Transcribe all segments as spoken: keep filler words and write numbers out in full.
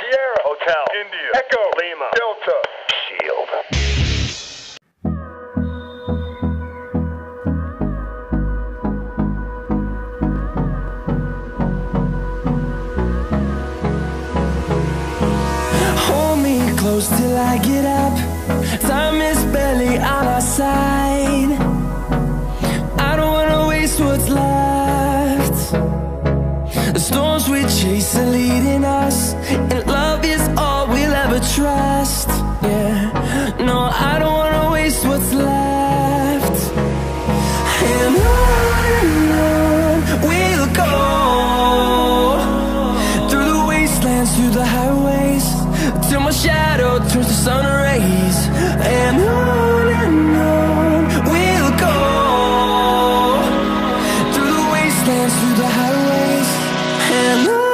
Sierra, Hotel, India, Echo, Lima, Delta, Shield. Hold me close till I get up. Time is barely on our side. I don't wanna waste what's left. The storms we chase are leading us, and love is all we'll ever trust. Yeah, no, I don't wanna waste what's left. And on and on we'll go, through the wastelands, through the highways, till my shadow turns to sun rays. And on and on we'll go, through the wastelands, through the highways, and on.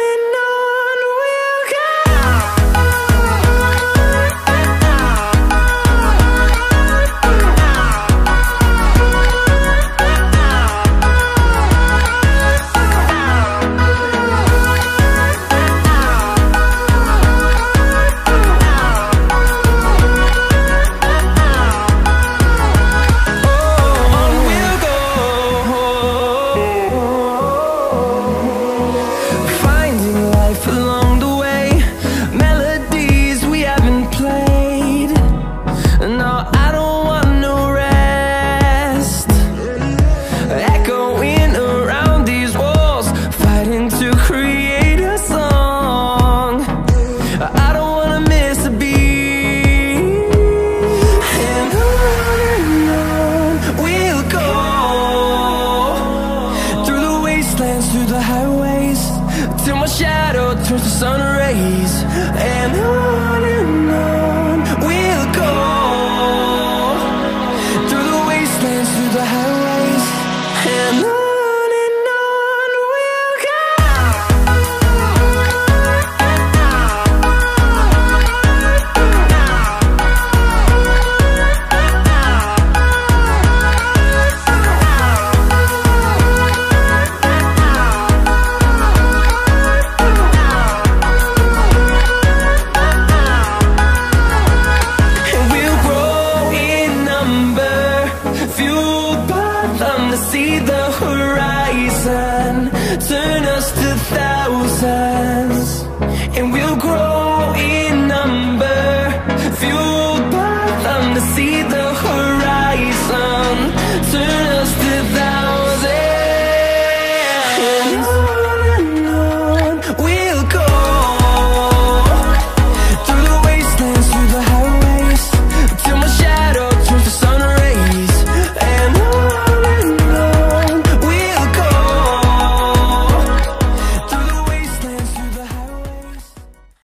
Through the highways, till my shadow turns to sun rays. And on and